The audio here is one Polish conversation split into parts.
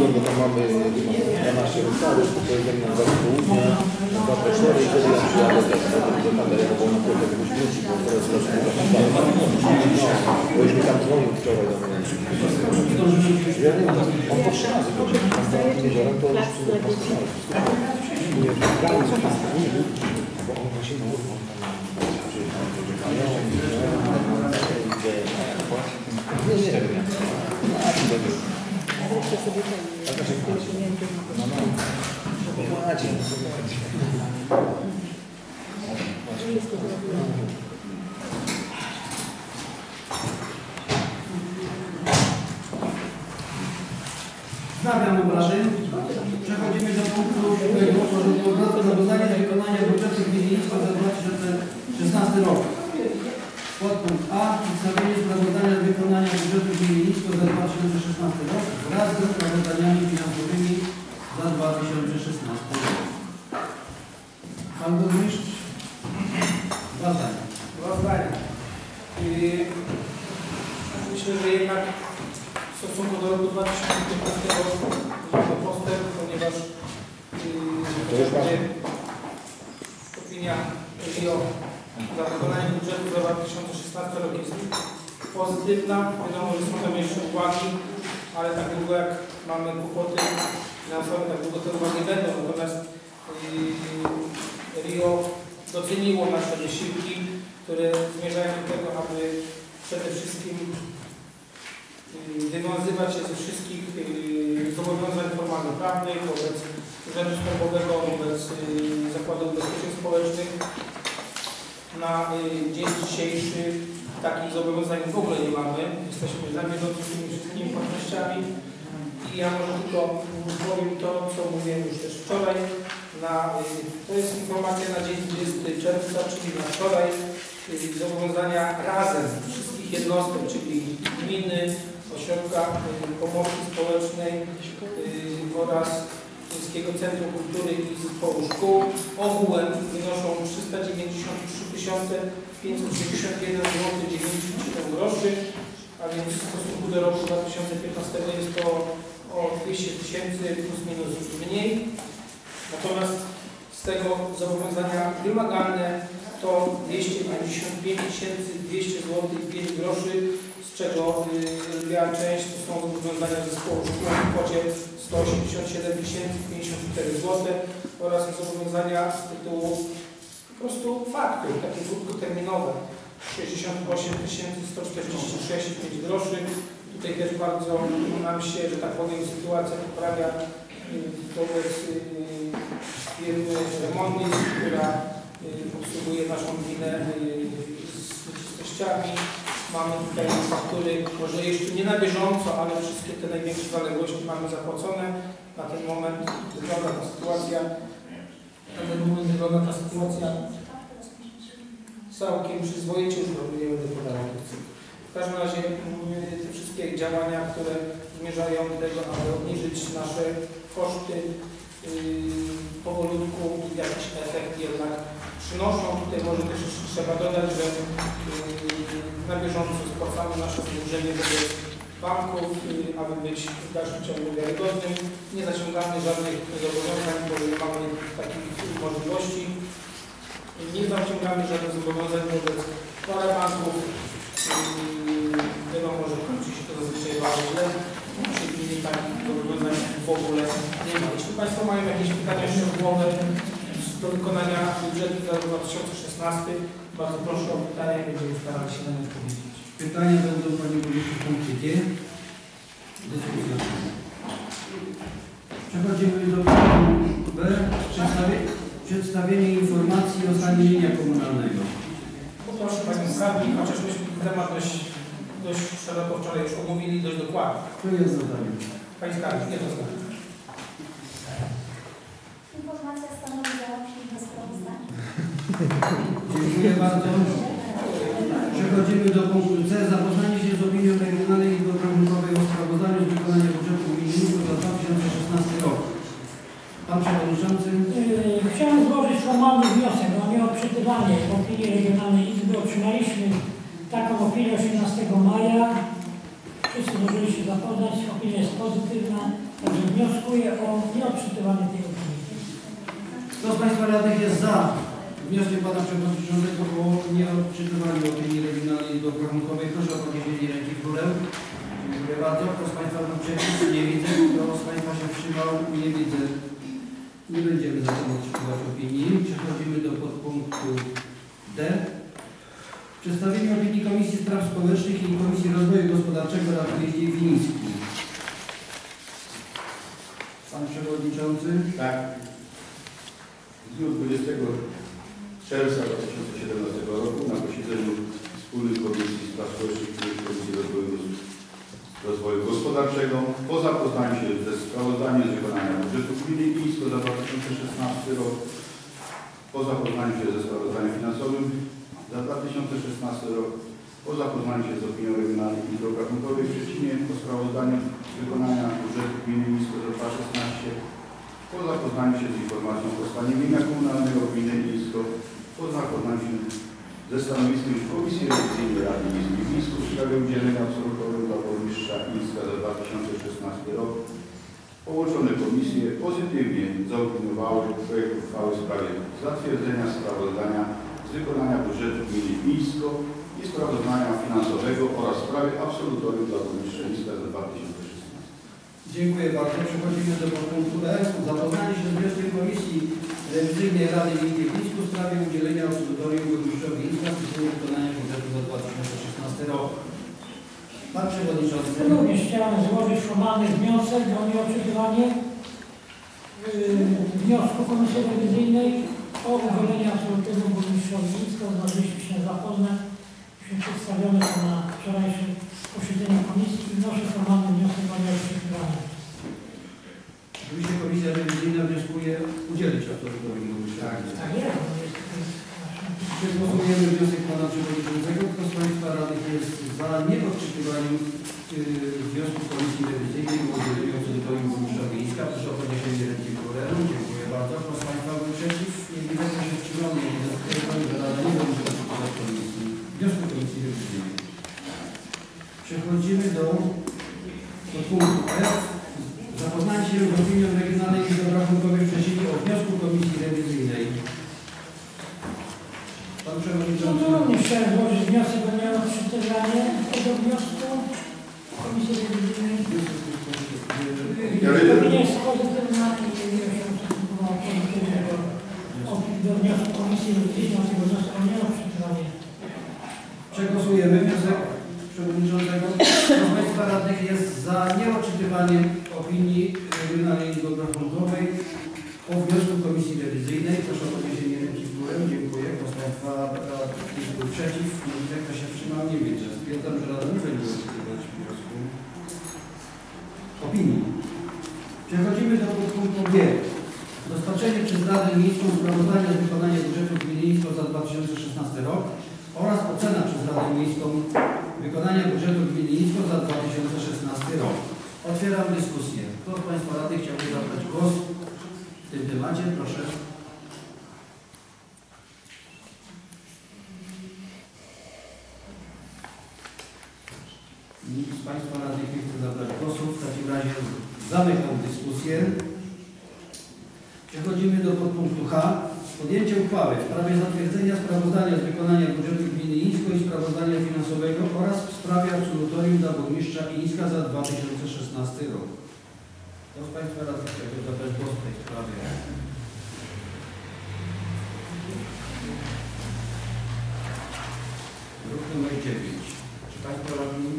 bo tam mamy 12 hektarów, to jest na 2 południa, 2 po 4 i wtedy ja przyjadę też do Kamery, bo na pewno jakiegoś wróci, bo teraz bo już mi tam dzwonił wczoraj do mnie. Ja nie wiem, on po 3 razy powiedział, że jeziorem to już bo on właśnie ma Wznawiam obrady. Przechodzimy do punktu sprawozdania z wykonania budżetu gminnictwa za 2016 rok. Podpunkt A. Przedstawienie sprawozdania z wykonania budżetu gminnictwa za 2016 rok wraz ze sprawozdaniami finansowymi za 2016 rok. Pan burmistrz? Dwa zdania. Myślę, że jednak w stosunku do roku 2015 to postęp, ponieważ opinia RIO za wykonanie budżetu za 2016 rok jest pozytywna. Wiadomo, że są tam jeszcze uwagi, ale tak długo jak mamy kłopoty finansowe, tak długo te uwagi będą. Natomiast RIO doceniło nasze wysiłki, które zmierzają do tego, aby przede wszystkim wywiązywać się ze wszystkich zobowiązań formalno-prawnych wobec Urzędu Skarbowego, wobec Zakładu Ubezpieczeń Społecznych. Na dzień dzisiejszy takich zobowiązań w ogóle nie mamy. Jesteśmy na bieżąco z tymi wszystkimi płatnościami i ja może tylko powiem to, co mówiłem już też wczoraj. To jest informacja na dzień 20 czerwca, czyli na wczoraj. Zobowiązania razem wszystkich jednostek, czyli gminy, ośrodka pomocy społecznej oraz Miejskiego Centrum Kultury i Zespołu Szkół ogółem wynoszą 393 561 zł 97 groszy, a więc w stosunku do roku 2015 jest to o 200 000 plus minus mniej. Natomiast z tego zobowiązania wymagalne to 255 200 zł 5 groszy, z czego lwia część to są zobowiązania zespołu szkół w kwocie 187 054 zł oraz zobowiązania z tytułu po prostu faktur, takie krótkoterminowe 68 146 5 groszy. Tutaj też bardzo nam się, że tak powiem, sytuacja poprawia wobec firmy Remontis, która obsługuje naszą gminę z uroczystościami. Mamy tutaj faktury, może jeszcze nie na bieżąco, ale wszystkie te największe zaległości mamy zapłacone. Na ten moment wygląda ta sytuacja całkiem przyzwoicie, już nie będę podał tych cyfr. W każdym razie te wszystkie działania, które zmierzają do tego, aby obniżyć nasze koszty, powolutku jakiś efekt jednak przynoszą. Tutaj może też trzeba dodać, że na bieżąco spłacamy nasze zadłużenie wobec banków, aby być w dalszym ciągu wiarygodnym. Nie zaciągamy żadnych zobowiązań, bo nie mamy takich możliwości. Nie zaciągamy żadnych zobowiązań wobec parabanków. Wiadomo, że kończy się to zazwyczaj bardzo źle. Czyli takich zobowiązań w ogóle nie ma. Jeśli Państwo mają jakieś pytania szczegółowe do wykonania budżetu za rok 2016, bardzo proszę o pytania i będziemy starali się na nie odpowiedzieć. Pytania będą Pani Burmistrzu w punkcie G. Dyskusja. Przechodzimy do punktu B. Przedstawienie informacji o stanie mienia komunalnego. Poproszę Panią Skarbnik, chociaż myśmy ten temat dość szeroko wczoraj już omówili, dość dokładnie. To jest zadanie. Pani Skarbnik, nie to zdanie. Informacja stanowi załącznik do sprawozdania. Dziękuję bardzo. Przechodzimy do punktu C. Zapoznanie się z opinią Regionalnej Izby Obrachunkowej o sprawozdaniu z wykonania budżetu gminnego za 2016 rok. Pan Przewodniczący. Chciałem złożyć formalny wniosek o nieodczytywanie opinii Regionalnej Izby. Otrzymaliśmy taką opinię 18 maja. Wszyscy możemy się zapoznać. opinia jest pozytywna, także wnioskuję o nieodczytywanie tej opinii. Kto z Państwa radnych jest za wnioskiem Pana Przewodniczącego o nieodczytywanie opinii Regionalnej Izby Obrachunkowej? Proszę o podniesienie ręki w górę. Dziękuję bardzo. Kto z Państwa był przeciw? Nie widzę. Kto z Państwa się wstrzymał? Nie widzę. Nie będziemy zatem odczytywać opinii. Przechodzimy do podpunktu D. Przedstawienie opinii Komisji Spraw Społecznych i Komisji Rozwoju Gospodarczego Rady Miejskiej Wińskiej. Pan Przewodniczący. Tak. W dniu 20 czerwca 2017 roku na posiedzeniu Wspólnej Komisji Spraw Społecznych i Komisji Rozwoju Gospodarczego po zapoznaniu się ze sprawozdaniem z wykonania budżetu gminy Wińsko za 2016 rok, po zapoznaniu się ze sprawozdaniem finansowym za 2016 rok, po zapoznaniu się z opinią Regionalnej Izby Obrachunkowej w Szczecinie, po sprawozdaniu z wykonania budżetu gminy Wińsko za 2016, po zapoznaniu się z informacją o stanie mienia komunalnego gminy Wińsko, po zapoznaniu się ze stanowiskiem Komisji Rewizyjnej Rady Miejskiej w Wińsku w sprawie udzielenia absolutorium dla burmistrza Wińska za 2016 rok, połączone komisje pozytywnie zaopiniowały projekt uchwały w sprawie zatwierdzenia sprawozdania z wykonania budżetu gminy Wińsko i sprawozdania finansowego oraz w sprawie absolutorium dla burmistrza Wińska za 2016. Dziękuję bardzo. Przechodzimy do punktu E. Zapoznanie się z wnioskiem Komisji Rewizyjnej Rady Miejskiej w Wińsku w sprawie udzielenia absolutorium burmistrzowi Wińska z tytułu wykonania budżetu za 2016 rok. Pan Przewodniczący. Również chciałem złożyć formalny wniosek o nieodczytywanie wniosku Komisji Rewizyjnej o udzielenie absolutorium burmistrzowi Wińska. Zdążyliśmy się zapoznać. Przedstawione to na wczorajszym posiedzeniu komisji i wnoszę formalny wniosek o nieodczytywanie. Oczywiście Komisja Rewizyjna wnioskuje udzielić absolutorium burmistrzowi. Tak jest. Przegłosujemy wniosek Pana Przewodniczącego. Kto z Państwa radnych jest za nieodczytywaniem wniosku Komisji Rewizyjnej o udzieleniu absolutorium burmistrzowi Wińska? Proszę o podniesienie ręki w górę. Dziękuję bardzo. Kto z Państwa był przeciw? Nie widzę, kto się wstrzymał. Nie widzę, że Rada nie będzie odczytywać wniosku Komisji Rewizyjnej. Przechodzimy do punktu F. Zapoznanie się z opinią Regionalnej Izby Obrachunkowej w Szczecinie o wniosku Komisji Rewizyjnej. Pan Przewodniczący. Również chciałem złożyć wniosek o nieodczytywanie tego wniosku Komisji Rewizyjnej. Opinia jest pozytywna i ustosunkował pozytywnie do wniosku Komisji Rewizyjnej, tego wniosku o nieodczytywanie. Przegłosujemy wniosek Przewodniczącego. Kto z Państwa radnych jest za nieodczytywaniem opinii Regionalnej Izby Obrachunkowej o wniosku Komisji Rewizyjnej? Proszę o podniesienie ręki w górę. Dziękuję. Kto z Państwa radnych był przeciw? Nie widzę, kto się wstrzymał? Nie widzę. Stwierdzam, że Rada nie będzie odczytywać wniosku opinii. Przechodzimy do punktu G. Rozpatrzenie przez Radę Miejską sprawozdania z wykonania budżetu gminy Wińsko za 2016 rok oraz ocena przez Radę Miejską wykonania budżetu gminy Wińsko za 2016 rok. Otwieram dyskusję. Kto z Państwa radnych chciałby zabrać głos w tym temacie? Proszę. Nikt z Państwa radnych nie chce zabrać głosu. W takim razie zamykam dyskusję. Przechodzimy do podpunktu H. Podjęcie uchwały w sprawie zatwierdzenia sprawozdania z wykonania budżetu gminy Ińsko i sprawozdania finansowego oraz w sprawie absolutorium dla burmistrza Ińska za 2016 rok. Kto z Państwa radnych chciałby zabrać głos w tej sprawie? Druk numer 9. Czy Państwo radni?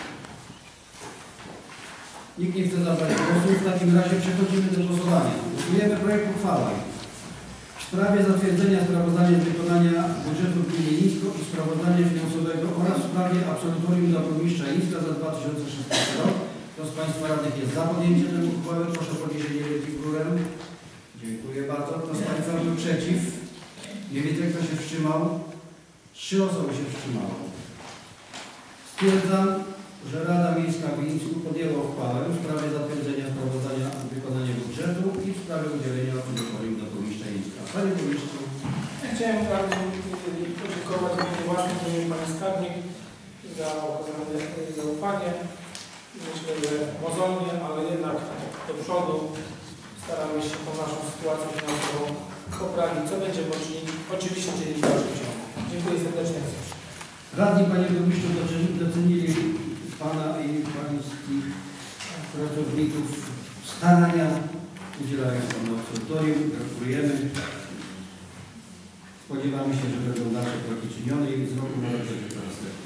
Nikt nie chce zabrać głosu. W takim razie przechodzimy do głosowania. Głosujemy projekt uchwały w sprawie zatwierdzenia sprawozdania z wykonania budżetu gminy Ińsko i sprawozdania finansowego oraz w sprawie absolutorium dla burmistrza Ińska za 2016 rok. Kto z Państwa radnych jest za podjęciem tej uchwały? Proszę o podniesienie ręki w górę. Dziękuję bardzo. Kto z Państwa był przeciw? Nie widzę, kto się wstrzymał. 3 osoby się wstrzymały. Stwierdzam, że Rada Miejska w Wińsku podjęła uchwałę w sprawie zatwierdzenia sprawozdania wykonania budżetu i w sprawie udzielenia absolutorium dla burmistrza Ińska. Panie burmistrzu. Ja chciałem bardzo podziękować w imieniu własnym, w imieniu Pani Skarbnik za okazane zaufanie. myślę, że mozolnie, ale jednak do przodu staramy się tą naszą sytuację finansową poprawić, co będziemy oczywiście czynić w dalszym ciągu. Dziękuję serdecznie. Radni, panie burmistrzu, docenili pana i pańskich pracowników starania, udzielają panu absolutorium, gratulujemy. Spodziewamy się, że będą dalsze kroki czynione i z roku na rok będzie coraz lepiej.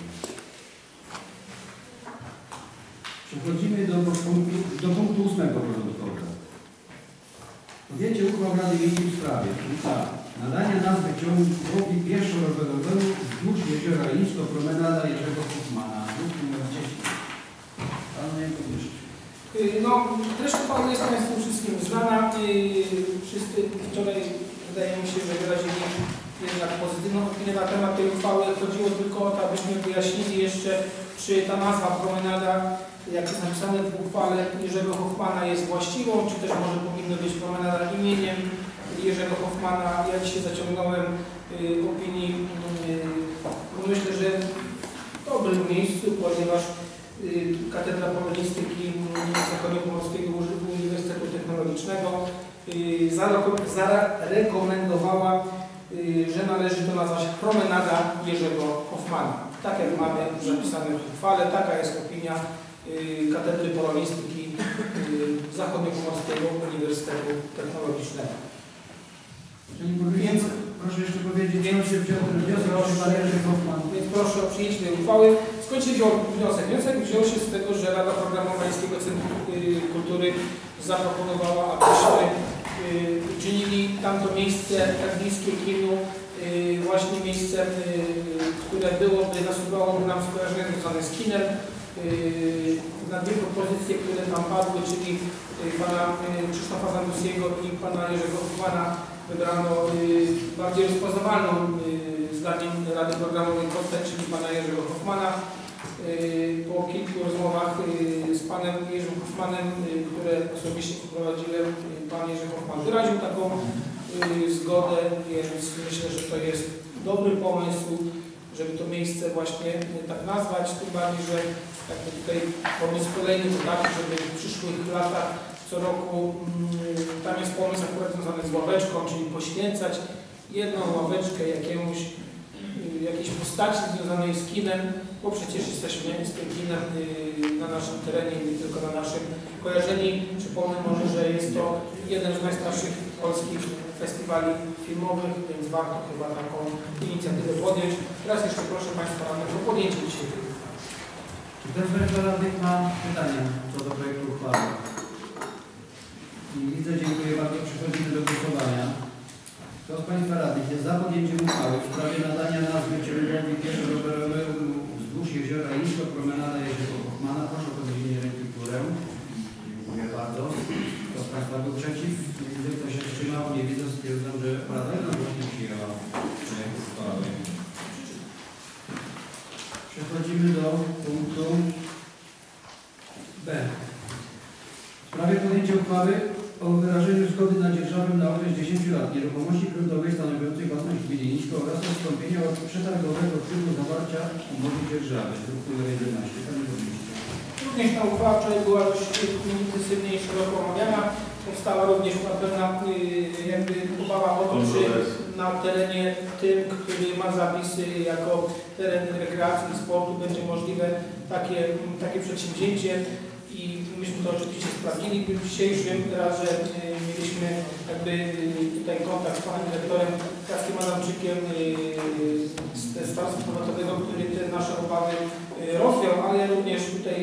Przechodzimy do punktu 8 porządkowego. Podjęcie uchwał Rady Miejskiej w sprawie nadania nazwy ciągowi pieszo-rowerowemu wzdłuż jeziora Ińsko, promenada Jerzego Hoffmana. Druk numer 10. Panie burmistrzu. No, treść uchwały jest Państwu wszystkim znana. Wszyscy wczoraj, wydaje mi się, że wyrazili jednak pozytywną opinię na temat tej uchwały. Chodziło tylko o to, abyśmy wyjaśnili jeszcze, czy ta nazwa promenada, jak jest napisane w uchwale Jerzego Hoffmana, jest właściwą, czy też może powinno być promenada imieniem Jerzego Hoffmana. Ja dzisiaj zaciągnąłem opinii, myślę, że w dobrym miejscu, ponieważ Katedra Polonistyki Zachodniopomorskiego Uniwersytetu Technologicznego zarekomendowała, że należy to nazwać promenada Jerzego Hoffmana. Tak jak mamy zapisane w uchwale, taka jest opinia Katedry Polonistyki Zachodniopomorskiego Uniwersytetu Technologicznego. Więc proszę jeszcze powiedzieć, się wziął ten wniosek o Jerzy Hoffman. Więc proszę o przyjęcie tej uchwały. Skąd się wziął wniosek? Wniosek wziął się z tego, że Rada Programowa Pańskiego Centrum Kultury zaproponowała, abyśmy czynili tamto miejsce tak bliskie kinu, właśnie miejsce, które nasuwałoby nam skojarzenie związane z kinem. Na dwie propozycje, które tam padły, czyli pana Krzysztofa Zandusiego i pana Jerzego Hoffmana, wybrano bardziej rozpoznawalną zdaniem Rady Programowej postać, czyli pana Jerzego Hoffmana. Po kilku rozmowach z panem Jerzym Hoffmanem, które osobiście poprowadziłem, pan Jerzy Hoffman wyraził taką zgodę, więc myślę, że to jest dobry pomysł, żeby to miejsce właśnie tak nazwać, tym bardziej, że jakby tutaj pomysł kolejny to taki, żeby w przyszłych latach co roku, tam jest pomysł akurat związany z ławeczką, czyli poświęcać jedną ławeczkę jakiejś postaci związanej z kinem, bo przecież jesteśmy z tym kinem na naszym terenie, nie tylko na naszym. Kojarzeni, przypomnę może, że jest to jeden z najstarszych polskich festiwali filmowych, więc warto chyba taką inicjatywę podjąć. Teraz jeszcze proszę Państwa o podjęcie dzisiaj tej uchwały. Czy ktoś z Państwa radnych ma pytania co do projektu uchwały? Nie widzę, dziękuję bardzo. Przechodzimy do głosowania. Kto z Państwa radnych jest za podjęciem uchwały w sprawie nadania nazwy ciągowi pieszo-rowerowemu wzdłuż jeziora Ińsko, promenada Jerzego Hoffmana? Proszę o podniesienie ręki w górę. Dziękuję bardzo. Kto z Państwa był przeciw? Nie widzę, kto się wstrzymał. Nie widzę, stwierdzam, że Rada jednogłośnie przyjęła projekt uchwały. Przechodzimy do punktu B. W sprawie podjęcia uchwały o wyrażeniu zgody na dzierżawę na okres 10 lat nieruchomości gruntowej stanowiącej własność gminy Ińsko oraz odstąpienia od przetargowego trybu zawarcia umowy dzierżawy. Druk nr 11. Panie burmistrzu. Również ta uchwała wczoraj była dość intensywnie i szeroko omawiana. Powstała również pewna jakby obawa o to, czy na terenie tym, który ma zapisy jako teren rekreacji i sportu, będzie możliwe takie przedsięwzięcie. I myśmy to oczywiście sprawdzili. W dzisiejszym razie mieliśmy jakby tutaj kontakt z panem dyrektorem Kackiem Adamczykiem z Starostwa Powiatowego, który te nasze obawy rozwiał, ale również tutaj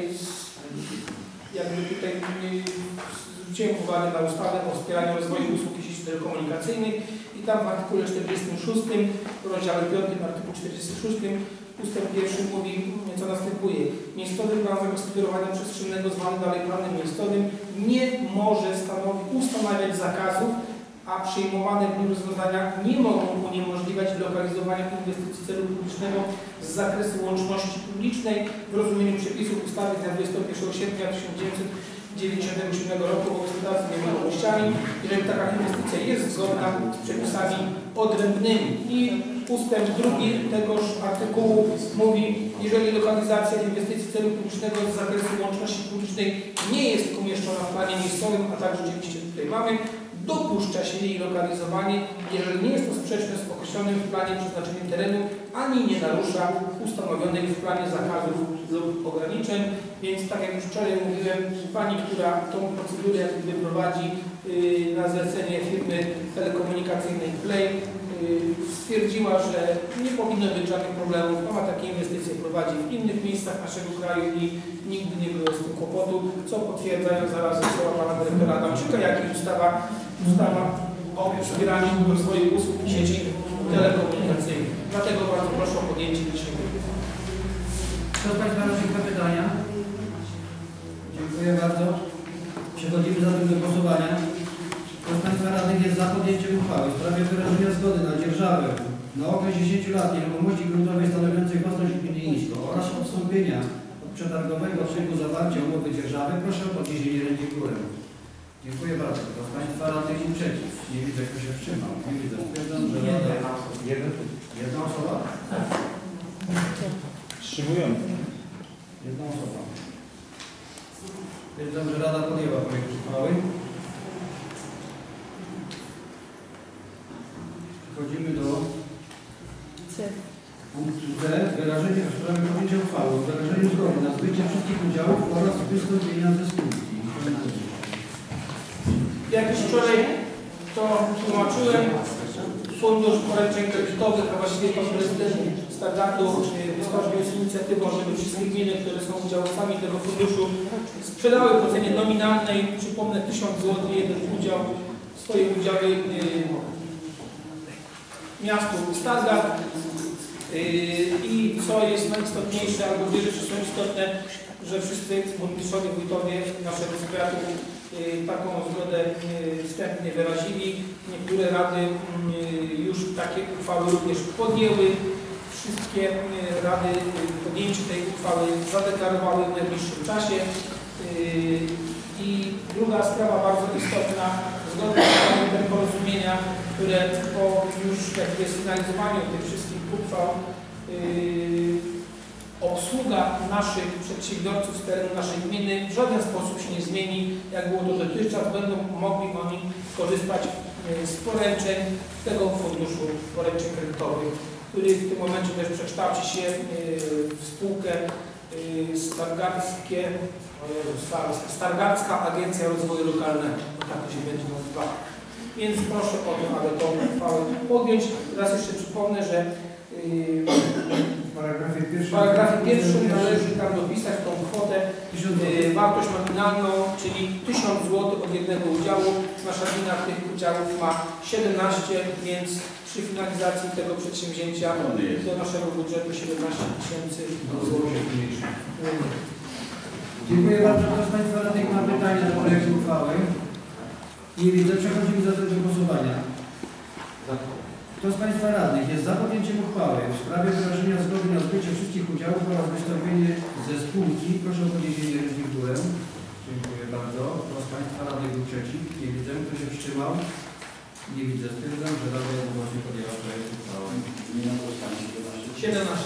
zwróciłem uwagę na ustawę o wspieraniu rozwoju usług i sieci telekomunikacyjnych i tam w artykule 46, w rozdziale 5, artykuł 46, ustęp 1 mówi, co następuje. Miejscowy plan zagospodarowania przestrzennego, zwany dalej planem miejscowym, nie może ustanawiać zakazów, a przyjmowane w nim rozwiązania nie mogą uniemożliwiać lokalizowania inwestycji celu publicznego z zakresu łączności publicznej w rozumieniu przepisów ustawy z dnia 21 sierpnia 1997 roku o gospodarce nieruchomościami, jeżeli taka inwestycja jest zgodna z przepisami odrębnymi. I ustęp 2 tegoż artykułu mówi, jeżeli lokalizacja inwestycji celu publicznego z zakresu łączności publicznej nie jest umieszczona w planie miejscowym, a tak rzeczywiście tutaj mamy, dopuszcza się jej lokalizowanie, jeżeli nie jest to sprzeczne z określonym w planie przeznaczeniem terenu, ani nie narusza ustanowionych w planie zakazów lub ograniczeń. Więc tak jak już wczoraj mówiłem, pani, która tą procedurę jakby prowadzi na zlecenie firmy telekomunikacyjnej Play, stwierdziła, że nie powinno być żadnych problemów. Ona takie inwestycje prowadzi w innych miejscach naszego kraju i nigdy nie było z tym kłopotu, co potwierdzają zarazem słowa pana dyrektora Adamczyka, jak i ustawa o wspieraniu rozwoju usług i sieci telekomunikacyjnych. Dlatego bardzo proszę o podjęcie licznego. Kto z Państwa ma pytania? Dziękuję bardzo. Przechodzimy zatem do głosowania. Kto z Państwa radnych jest za podjęciem uchwały w sprawie wyrażenia zgody na dzierżawę na okres 10 lat nieruchomości gruntowej stanowiącej własność gminy Nisko oraz odstąpienia od przetargowego trybu zawarcia umowy dzierżawy, proszę o podniesienie ręki w górę. Dziękuję bardzo. Kto z Państwa radnych jest przeciw? Nie widzę, kto się wstrzymał. Nie widzę. Stwierdzam, że jedna osoba. Wstrzymujący. Jedna osoba. Stwierdzam, że Rada podjęła projekt uchwały. Przechodzimy do punktu D. Wyrażenie w sprawie podjęcia uchwały o wyrażeniu zgody na zbycie wszystkich udziałów oraz wystąpienia ze spółki. Jak już wczoraj to tłumaczyłem, Fundusz Poręczeń Kredytowych, a właściwie pan prezydent Stargardu wystąpił z inicjatywą, żeby wszystkie gminy, które są udziałowcami tego funduszu, sprzedały po cenie nominalnej, przypomnę 1000 zł, jeden udział, swoje udziały miastu Stargard. I co jest najistotniejsze, albo dwie rzeczy są istotne, że wszyscy burmistrzowie, wójtowie naszego powiatu taką zgodę wstępnie wyrazili. Niektóre rady już takie uchwały również podjęły. Wszystkie rady podjęcie tej uchwały zadeklarowały w najbliższym czasie. I druga sprawa bardzo istotna, zgodnie z planem porozumienia, które po już jakby sfinalizowaniu tych wszystkich uchwał obsługa naszych przedsiębiorców z terenu naszej gminy w żaden sposób się nie zmieni, jak było to dotychczas. Będą mogli oni korzystać z poręczeń tego funduszu poręczeń kredytowych, który w tym momencie też przekształci się w spółkę Stargardzka Agencja Rozwoju Lokalnego. Tak to się będzie nazywała. Więc proszę o to, aby tą uchwałę podjąć. Teraz jeszcze przypomnę, że w paragrafie pierwszym należy tam dopisać tą kwotę, wartość nominalną, czyli 1000 zł od jednego udziału. Nasza gmina tych udziałów ma 17, więc przy finalizacji tego przedsięwzięcia do naszego budżetu 17 000 zł. Dziękuję bardzo. Kto z Państwa radnych ma pytania do projektu uchwały? Nie widzę. Przechodzimy zatem do głosowania. Kto z Państwa radnych jest za podjęciem uchwały w sprawie wyrażenia zgody na zbycie wszystkich udziałów oraz wystąpienie ze spółki, proszę o podniesienie ręki w górę. Dziękuję bardzo. Kto z Państwa radnych był przeciw? Nie widzę. Kto się wstrzymał? Nie widzę. Stwierdzam, że Rada jednogłośnie podjęła projekt uchwały. 17.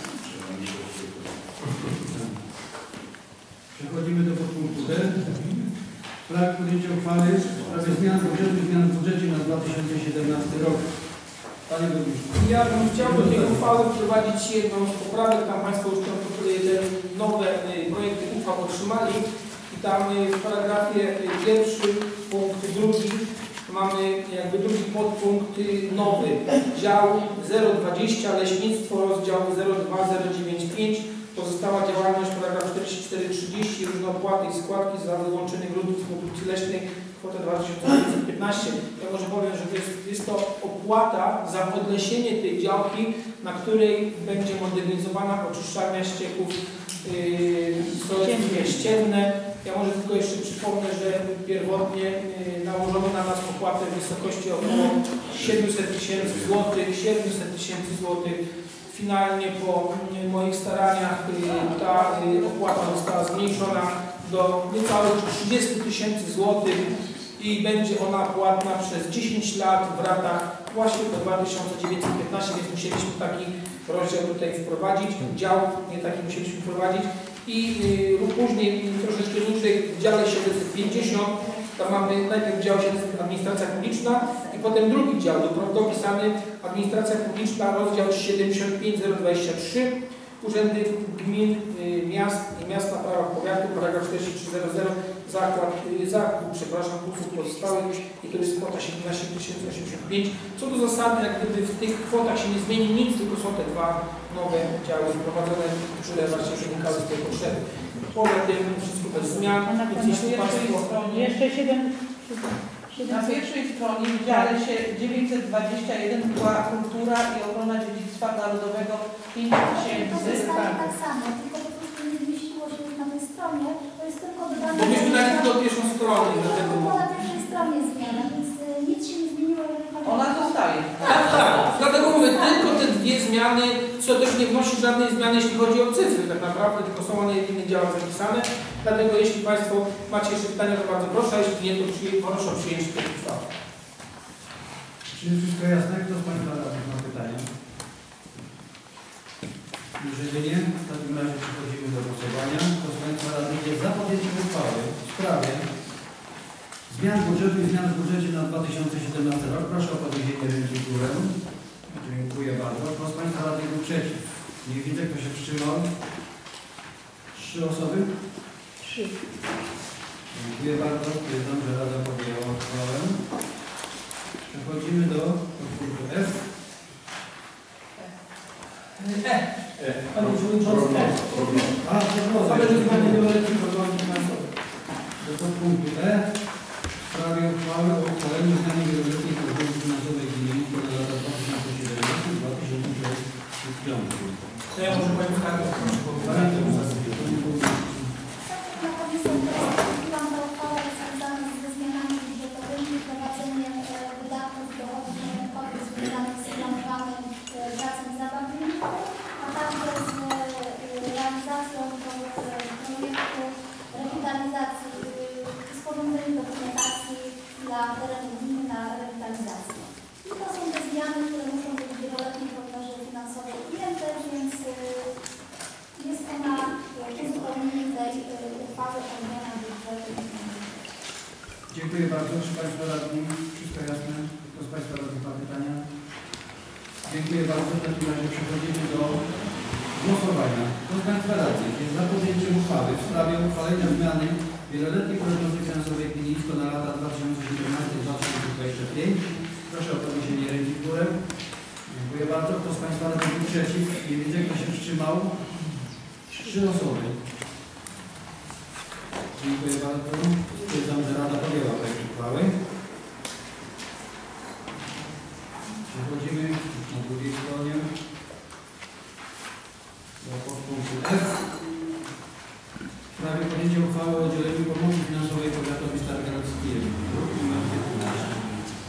Przechodzimy do podpunktu D. W sprawie podjęcia uchwały w sprawie zmian w budżecie na 2017 rok. Panie Burmistrzu. Ja bym chciał do tej uchwały wprowadzić jedną z poprawek. Tam Państwo już te nowe projekty uchwał otrzymali. I tam w paragrafie pierwszym, punkt drugi, mamy jakby drugi podpunkt nowy. Dział 020, leśnictwo, rozdział 02095. Pozostała działalność, paragraf 4430, różne opłaty i składki za wyłączenie gruntów z produkcji leśnej, kwota 2515. Ja może powiem, że jest to opłata za podlesienie tej działki, na której będzie modernizowana oczyszczalnia ścieków ścienne. Ja może tylko jeszcze przypomnę, że pierwotnie nałożono na nas opłatę w wysokości około 700 000 złotych, 700 000 złotych. Finalnie po moich staraniach ta opłata została zmniejszona do niecałych 30 000 złotych. i będzie ona płatna przez 10 lat w ratach właśnie do 2915, więc musieliśmy taki rozdział tutaj wprowadzić, dział nie taki musieliśmy wprowadzić i później troszeczkę niżej w dziale 750 tam mamy najpierw dział 700 administracja publiczna i potem drugi dział dopisany administracja publiczna, rozdział 75023 urzędy gmin, miast i miast na prawach powiatu, paragraf 4300 zakup usług pozostałych i to jest kwota 17 085. Co do zasady, jak gdyby w tych kwotach się nie zmieni nic, tylko są te dwa nowe działy wprowadzone, które właśnie wynikały z tej potrzeby. Poza tym wszystko bez zmian, więc jeśli Państwo... Jeszcze 7... Na pierwszej stronie w dziale 921 była kultura i ochrona dziedzictwa narodowego 5 000. To zostało tak samo, tylko po prostu nie zmieściło się już na tej stronie, to jest tylko dodane... Bo myśmy dali tylko pierwszą stronę. Tylko na pierwszej stronie zmiana, więc nic się nie zmieniło. Ona zostaje. Tak. Dlatego mówię, tylko te dwie zmiany, co też nie wnosi żadnej zmiany, jeśli chodzi o cyfry tak naprawdę, tylko są one w innych działach zapisane. Dlatego jeśli Państwo macie jeszcze pytania, to bardzo proszę, a jeśli nie, to proszę o przyjęcie tej uchwały. Czy jest wszystko jasne? Kto z Państwa radnych ma pytania? Jeżeli nie, w takim razie przechodzimy do głosowania. Kto z Państwa radnych jest za podjęciem uchwały w sprawie zmian budżetu i zmian w budżecie na 2017 rok? Proszę o podniesienie ręki w górę. Dziękuję bardzo. Kto z Państwa radnych był przeciw? Nie widzę, kto się wstrzymał. 3 osoby? 3. Dziękuję bardzo. Stwierdzam, że Rada podjęła uchwałę. Przechodzimy do punktu F. Panie Przewodniczący, Prognoza. Do punktu E. W sprawie uchwały o uchwaleniu zmiany wieloletniej prognozy finansowej gminnej na lata 2017-2025. ja może Pani skargę. Na komisję przystąpiłam do uchwały związanej ze zmianami budżetowymi, wprowadzeniem wydatków dochodów rynkowych związanych z planowanym pracą zabawową, a także z realizacją projektu rewitalizacji, sporządzeniu dokumentacji dla terenu gminy na rewitalizację. I to są te zmiany, które muszą być w wieloletniej prognozie finansowej ujęte, więc jest ona uzupełnieniem tej uchwały o zmianach budżetu. Dziękuję bardzo. Czy Państwo radni? Wszystko jasne? Kto z Państwa radnych ma pytania? Dziękuję bardzo. W takim razie przechodzimy do głosowania. Kto z Państwa radnych jest za podjęciem uchwały w sprawie uchwalenia zmiany wieloletniej prognozy finansowej gminnictwa na lata 2017-2025? Proszę o podniesienie ręki w górę. Dziękuję bardzo. Kto z Państwa radnych był przeciw? Nie widzę, kto się wstrzymał. 3 osoby. Dziękuję bardzo. Stwierdzam, że Rada podjęła projekt uchwały. Przechodzimy na drugiej stronie do podpunktu F. W sprawie podjęcia uchwały o udzieleniu pomocy finansowej powiatowi stargardzkiemu. Druk nr 15.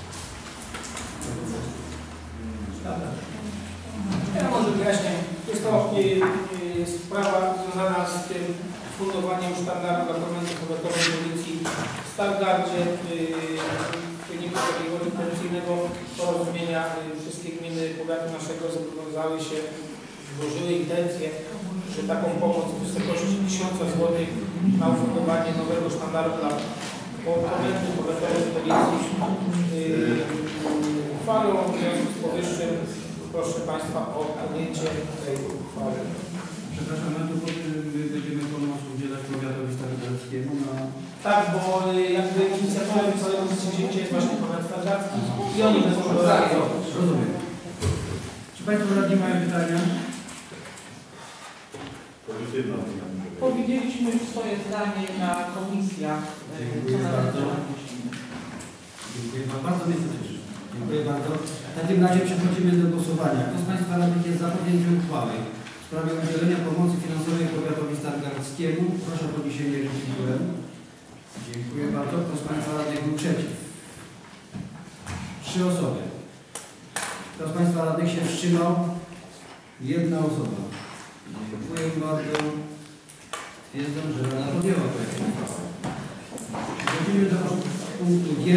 Ja może wyjaśnię. Jest to sprawa związana z tym fundowaniem sztandaru dla Komendy Powiatowej Policji w Stargardzie. W wyniku takiego intencyjnego porozumienia wszystkie gminy powiatu naszego zobowiązały się, złożyły intencję, że taką pomoc w wysokości 1000 zł na ufundowanie nowego sztandaru dla Komendy Powiatowej Policji uchwalą. W związku z powyższym proszę Państwa o podjęcie tej uchwały. Przepraszam, my tu będziemy pomoc udzielać powiatowi stargardzkiemu na... Tak, bo jakby inicjatorem całego przedsięwzięcia jest właśnie powiat stargardzki i oni będą to realizować. Rozumiem. Czy Państwo radni mają pytania? Powiedzieliśmy już swoje zdanie na komisjach. Dziękuję bardzo. Dziękuję bardzo. Bardzo mnie to cieszy. Dziękuję bardzo. W takim razie przechodzimy do głosowania. Kto z Państwa radnych jest za podjęciem uchwały w sprawie udzielenia pomocy finansowej powiatowi stargardzkiemu? Proszę o podniesienie ręki w górę. Dziękuję bardzo. Kto z Państwa radnych był przeciw? 3 osoby. Kto z Państwa radnych się wstrzymał? 1 osoba. Dziękuję bardzo. Stwierdzam, że Rada podjęła projekt uchwały. Przechodzimy do punktu punktu G.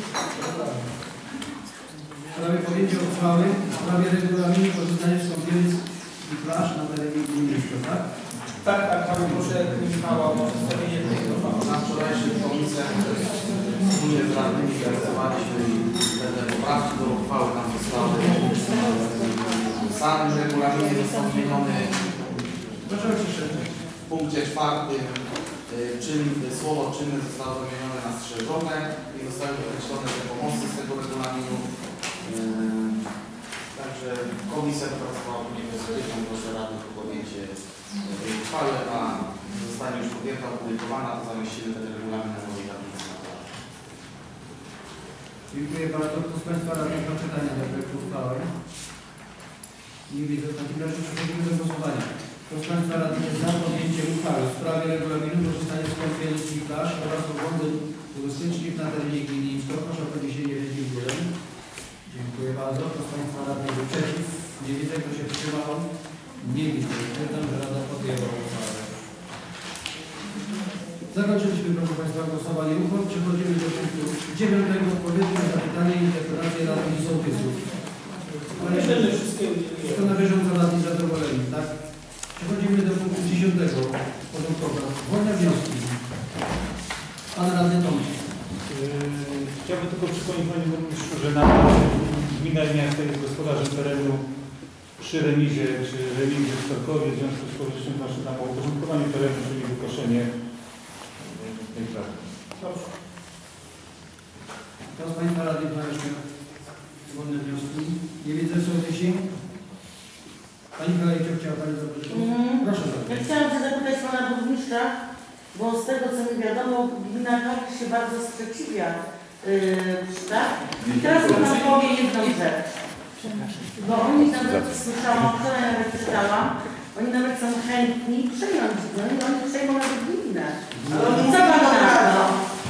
W sprawie podjęcia uchwały w sprawie regulaminu korzystania z kąpielic i plaż na terenie gminy, tak? Tak, bardzo proszę Michała o przedstawienie tej uchwały. Na wczorajszych komisjach wspólnie z radnymi zrealizowaliśmy i te poprawki do uchwały nam zostały. Sam regulamin został zmieniony w punkcie 4. Słowo czynne zostało zamienione na strzeżone i zostały określone te pomocy z tego regulaminu. Także komisja wypracowała później bezpośrednią proszę Rady o podjęcie tej uchwały, a zostanie już podjęta, opublikowana, to zamieścimy ten regulamin na nowej tablicy. Dziękuję bardzo. Kto z Państwa radnych ma pytania do projektu uchwały? Nie widzę. W takim razie przechodzimy do głosowania. Kto z Państwa radnych jest za podjęciem uchwały w sprawie regulaminu korzystania z kąpielic i plaż oraz urządzeń turystycznych na terenie gminy Imsko? Proszę o podniesienie ręki w górę. Dziękuję bardzo. Kto z Państwa radnych był przeciw? Nie widzę. Kto się wstrzymał? Nie widzę. Stwierdzam, że Rada podjęła uchwałę. Zakończyliśmy, proszę Państwa, głosowanie uchwał. Przechodzimy do punktu 9. Odpowiedzi na zapytanie i interpelacje radnych i sołtysów. Wszystko na bieżąco radni zadowoleni, tak? Przechodzimy do punktu 10. porządkowego. Wolne wnioski. Pan radny Tomczyk. Chciałbym tylko przypomnieć Panie Burmistrzu, że na gmina i miasto jest gospodarzem terenu przy remizie, czy remizie w Starkowie, w związku z powyższym proszę nam o uporządkowanie terenu, czyli wykoszenie tej pracy. Kto z Państwa radnych ma jeszcze wolne wnioski? Nie widzę sołtysi. Pani Kolejcio, chciała Pani zaprosić? Proszę bardzo. Ja chciałam się zapytać Pana Burmistrza, bo z tego co mi wiadomo, gmina Kark się bardzo sprzeciwia, tak? I teraz Pan powie jedną rzecz. Bo oni nawet, słyszałam, wczoraj nawet czytałam, oni nawet są chętni przejąć, no i oni przejmą nawet gminę. Co Pan na to?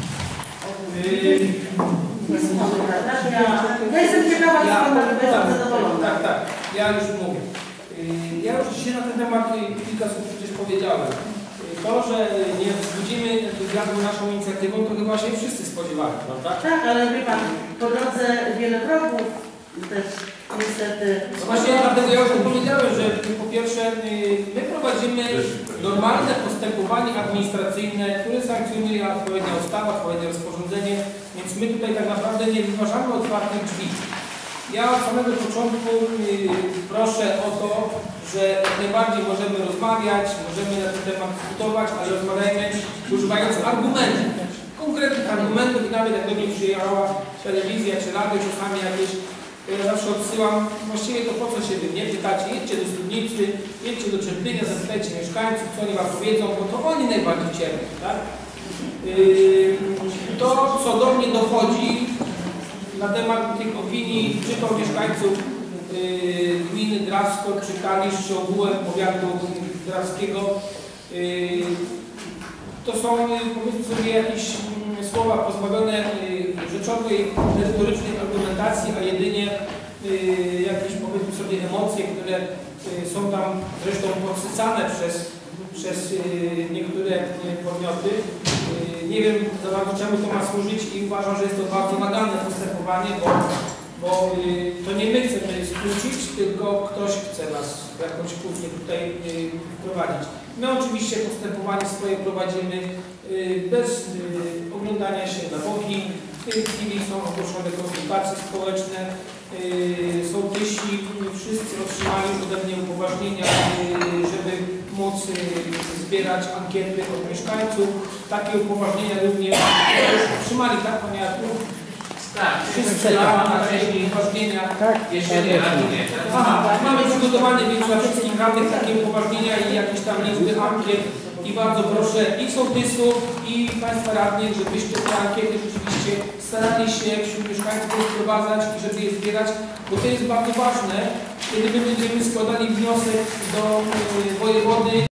Ja jestem ciekawa, że Pan będzie zadowolona. Tak. Ja już mówię. Ja już dzisiaj na ten temat kilka słów przecież powiedziałem. To, że nie wzbudzimy entuzjazmu naszą inicjatywą, to chyba się wszyscy spodziewali, prawda? Tak, ale wie Pan, po drodze wiele wrogów też niestety... No właśnie dlatego ja już powiedziałem, że po pierwsze my prowadzimy normalne postępowanie administracyjne, które sankcjonuje odpowiednia ustawa, odpowiednie rozporządzenie, więc my tutaj tak naprawdę nie wyważamy otwartych drzwi. Ja od samego początku proszę o to, że jak najbardziej możemy rozmawiać, możemy na ten temat dyskutować, ale rozmawiajmy używając argumentów, konkretnych argumentów i nawet jak do mnie przyjechała telewizja czy radio, czasami jakieś, ja zawsze odsyłam, właściwie to po co się wy mnie pytacie, jedźcie do Studnicy, jedźcie do Czerpynia, zapytajcie mieszkańców, co oni wam powiedzą, bo to oni najbardziej cierpią, tak? To, co do mnie dochodzi na temat tych opinii, czy to mieszkańców gminy Drawsko, czy Kalisz, czy ogółem powiatu drawskiego, to są, powiedzmy sobie, jakieś słowa pozbawione rzeczowej, merytorycznej argumentacji, a jedynie jakieś, powiedzmy sobie, emocje, które są tam zresztą podsycane przez niektóre podmioty. Nie wiem za bardzo czemu to ma służyć i uważam, że jest to bardzo naganne postępowanie, bo to nie my chcemy skrócić, tylko ktoś chce nas w jakąś kłótnię tutaj wprowadzić. My oczywiście postępowanie swoje prowadzimy bez oglądania się na boki. W tej chwili są ogłoszone konsultacje społeczne. Sołtysi wszyscy otrzymali ode mnie upoważnienia, żeby móc zbierać ankiety od mieszkańców. Takie upoważnienia również otrzymali, tak, Panie Jarku? Tak, wszyscy takie upoważnienia. Mamy przygotowane więc dla wszystkich radnych takie upoważnienia i jakieś tam liczby ankiet. I bardzo proszę i sołtysów, i Państwa radnych, żebyście te ankiety rzeczywiście starali się wśród mieszkańców wprowadzać i żeby je zbierać, bo to jest bardzo ważne, kiedy my będziemy składali wniosek do wojewody.